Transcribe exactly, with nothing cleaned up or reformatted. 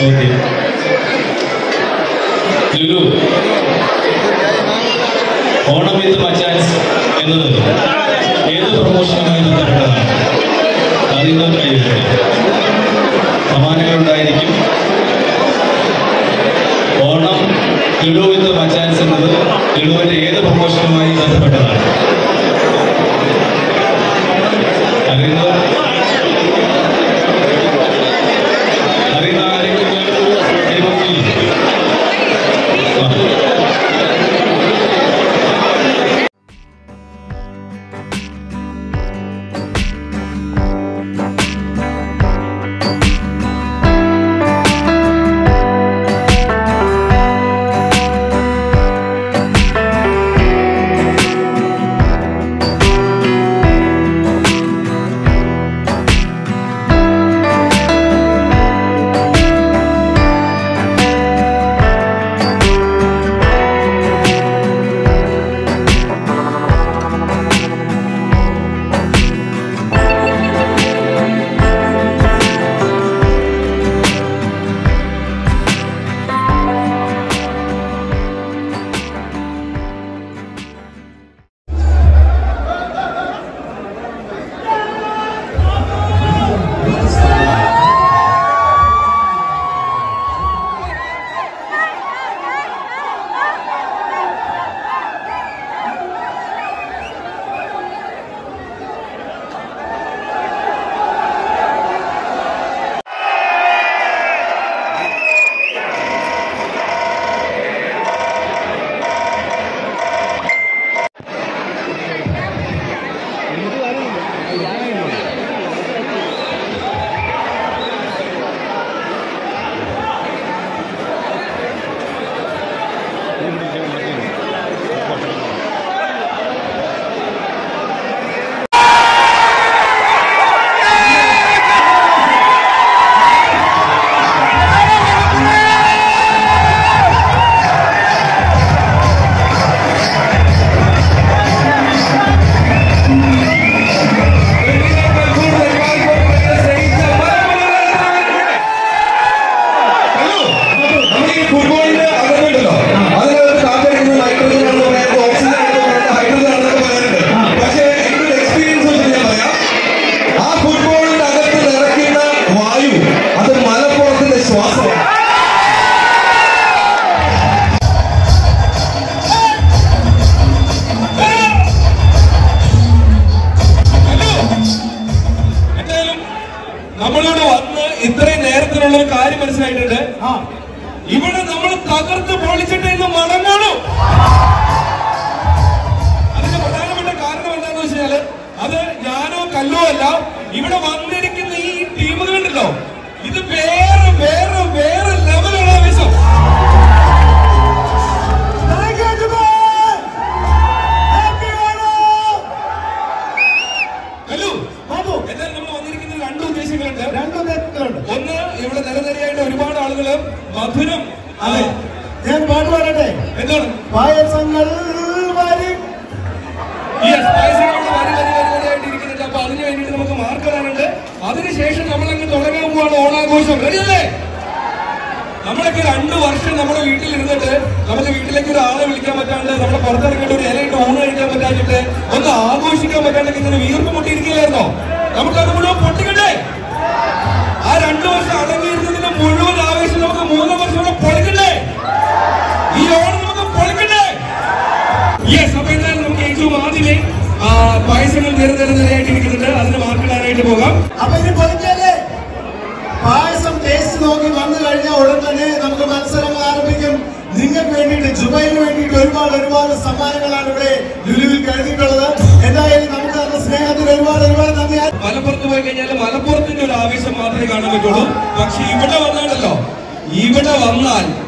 ചോദ്യം. ലുലു ഓണം വിത്ത് മച്ചാൻസ് എന്നത് ഏത് പ്രമോഷനുമായി ബന്ധപ്പെട്ടതാണ്? അറിയുന്നവർ കൈവരിക. സമ്മാനങ്ങൾ ഉണ്ടായിരിക്കും. ഓണം ലുലു വിത്ത് മച്ചാൻസ് എന്നത് ലുലുവിന്റെ ഏത് പ്രമോഷനുമായി ബന്ധപ്പെട്ടതാണ്? അറിയുന്നവർ അറിയുന്ന ആരെങ്കിലും നമ്മളോട് വന്ന് ഇത്രയും നേരത്തിനുള്ള ഒരു കാര്യം മനസ്സിലായിട്ടുണ്ട്. ഇവിടെ നമ്മൾ തകർത്ത് പൊളിച്ചിട്ട് ഇന്ന് മടങ്ങുള്ളൂ. അതിന്റെ പ്രധാനപ്പെട്ട കാരണം എന്താണെന്ന് വെച്ചാല് അത് ഞാനോ കല്ലോ അല്ല, ഇവിടെ വന്നിരിക്കുന്ന ഈ ടീമുകളുണ്ടല്ലോ, ഇത് വേറെ വേറെ വേറെ ലെവലുള്ള ആവേശം. എന്തായാലും നമ്മൾ വന്നിരിക്കുന്ന രണ്ട് ഉദ്ദേശങ്ങളുണ്ട്. ഒന്ന്, ഇവിടെ നിരനിരയായിട്ട് ഒരുപാട് ആളുകള് മധുരം ഞാൻ പാട്ട് പാടട്ടെ. എന്താണ് പായസങ്ങൾ വരി പായസങ്ങളുടെ വരി വരി വരി വരിയായിട്ടിരിക്കുന്നുണ്ട്. അപ്പൊ അതിന് വേണ്ടിയിട്ട് നമുക്ക് മാർക്ക് തരാനുണ്ട്. അതിനുശേഷം നമ്മളങ്ങ് തുടങ്ങാൻ പോവാണ് ഓണാഘോഷം. റെഡിയല്ലേ? നമ്മളൊക്കെ രണ്ടു വർഷം നമ്മുടെ വീട്ടിലിരുന്നിട്ട് നമ്മുടെ വീട്ടിലേക്ക് ഒരു ആളെ വിളിക്കാൻ പറ്റാണ്ട്, നമ്മളെ പുറത്തിറങ്ങിയിട്ട് ഒരു ഇലയിട്ട് ഊണ് കഴിക്കാൻ പറ്റാഞ്ഞിട്ട് ഒന്ന് ആഘോഷിക്കാൻ പറ്റാണ്ടൊക്കെ ഇങ്ങനെ വീർപ്പ് മുട്ടിയിരിക്കില്ലായിരുന്നോ? നമുക്കത് മുഴുവൻ പൊട്ടിക്കണ്ടേ? ആ രണ്ടു വർഷം അടങ്ങിയിരുന്നതിന്റെ മുഴുവൻ ആവേശം നമുക്ക് മൂന്നാം വർഷം കൂടെ പൊളിക്കണ്ടേ? ഈ ഓണം നമുക്ക് പൊളിക്കണ്ടേ? യെസ്. അപ്പൊ എന്തായാലും നമുക്ക് ഏറ്റവും ആദ്യമേ പായസങ്ങൾ നിര നിര നിരയായിട്ടിരിക്കുന്നുണ്ട്. അതിന് മാർക്കിടാനായിട്ട് പോകാം. അപ്പൊ ഇനി പൊളിക്കല്ലേ? പായസം ടേസ്റ്റ് നോക്കി വന്നു കഴിഞ്ഞാൽ ഉടൻ തന്നെ നമുക്ക് മത്സരം ആരംഭിക്കും. നിങ്ങൾക്ക് വേണ്ടിയിട്ട്, ജുബൈലിന് വേണ്ടിയിട്ട് ഒരുപാട് ഒരുപാട് സമ്മാനങ്ങളാണ് ഇവിടെ ലുലുവിൽ കരുതിയിട്ടുള്ളത്. എന്തായാലും നമുക്ക് തന്ന സ്നേഹത്തിന് ഒരുപാട് ഒരുപാട് നന്ദി. മലപ്പുറത്ത് പോയി കഴിഞ്ഞാൽ മലപ്പുറത്തിന്റെ ഒരു ആവേശം മാത്രമേ കാണാൻ പറ്റുള്ളൂ. പക്ഷെ ഇവിടെ വന്നാണല്ലോ, ഇവിടെ വന്നാൽ